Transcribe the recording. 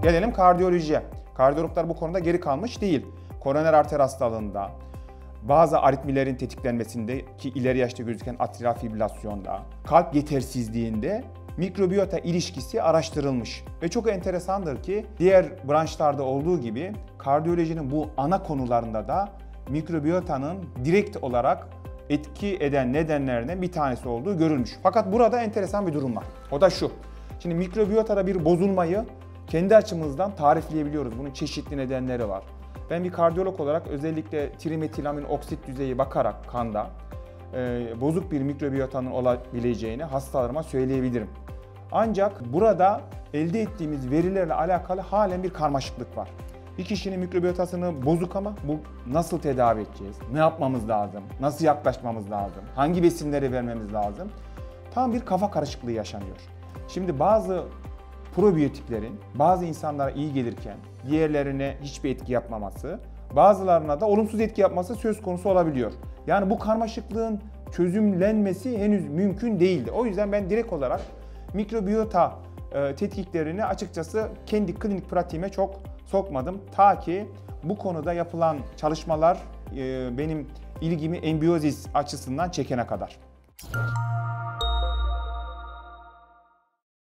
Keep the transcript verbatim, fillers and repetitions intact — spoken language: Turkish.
Gelelim kardiyolojiye. Kardiyologlar bu konuda geri kalmış değil. Koroner arter hastalığında, bazı aritmilerin tetiklenmesindeki ileri yaşta gözüken atrial fibrilasyonda, kalp yetersizliğinde mikrobiyota ilişkisi araştırılmış. Ve çok enteresandır ki diğer branşlarda olduğu gibi kardiyolojinin bu ana konularında da mikrobiyotanın direkt olarak etki eden nedenlerine bir tanesi olduğu görülmüş. Fakat burada enteresan bir durum var. O da şu. Şimdi mikrobiyotada bir bozulmayı kendi açımızdan tarifleyebiliyoruz. Bunun çeşitli nedenleri var. Ben bir kardiyolog olarak özellikle trimetilamin oksit düzeyi bakarak kanda e, bozuk bir mikrobiyotanın olabileceğini hastalarıma söyleyebilirim. Ancak burada elde ettiğimiz verilerle alakalı halen bir karmaşıklık var. Bir kişinin mikrobiyotasını bozuk ama bu nasıl tedavi edeceğiz? Ne yapmamız lazım? Nasıl yaklaşmamız lazım? Hangi besinleri vermemiz lazım? Tam bir kafa karışıklığı yaşanıyor. Şimdi bazı probiyotiklerin bazı insanlara iyi gelirken diğerlerine hiçbir etki yapmaması, bazılarına da olumsuz etki yapması söz konusu olabiliyor. Yani bu karmaşıklığın çözümlenmesi henüz mümkün değildi. O yüzden ben direkt olarak mikrobiyota e, tetkiklerini açıkçası kendi klinik pratiğime çok sokmadım. Ta ki bu konuda yapılan çalışmalar e, benim ilgimi embiyozis açısından çekene kadar.